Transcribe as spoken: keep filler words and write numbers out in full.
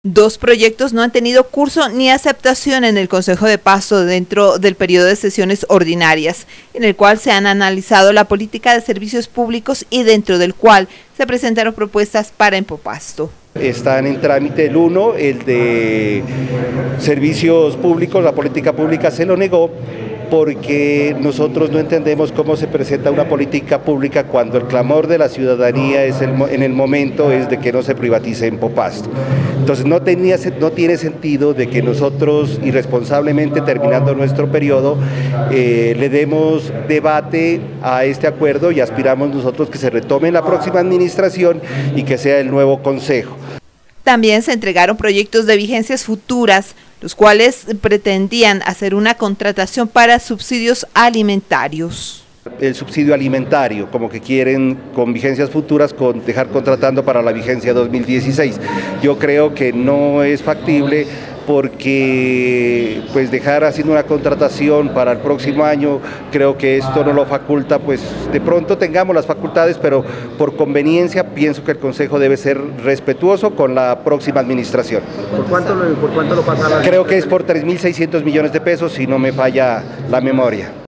Dos proyectos no han tenido curso ni aceptación en el Consejo de Pasto dentro del periodo de sesiones ordinarias, en el cual se han analizado la política de servicios públicos y dentro del cual se presentaron propuestas para Empopasto. Están en trámite el uno, el de servicios públicos, la política pública se lo negó, porque nosotros no entendemos cómo se presenta una política pública cuando el clamor de la ciudadanía es el, en el momento es de que no se privatice Empopasto. Entonces no, tenía, no tiene sentido de que nosotros irresponsablemente terminando nuestro periodo eh, le demos debate a este acuerdo y aspiramos nosotros que se retome en la próxima administración y que sea el nuevo consejo. También se entregaron proyectos de vigencias futuras, los cuales pretendían hacer una contratación para subsidios alimentarios. El subsidio alimentario, como que quieren con vigencias futuras con dejar contratando para la vigencia dos mil dieciséis. Yo creo que no es factible porque pues dejar haciendo una contratación para el próximo año, creo que esto no lo faculta, pues de pronto tengamos las facultades, pero por conveniencia pienso que el Consejo debe ser respetuoso con la próxima administración. ¿Por cuánto lo, por cuánto lo pasa la Creo que es por tres mil seiscientos millones de pesos, si no me falla la memoria.